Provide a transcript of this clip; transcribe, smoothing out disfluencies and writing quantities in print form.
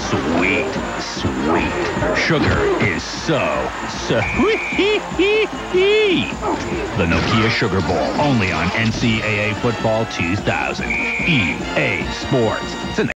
sweet, sweet. Sugar is so sweet. The Nokia Sugar Bowl, only on NCAA Football 2000. EA Sports. It's in the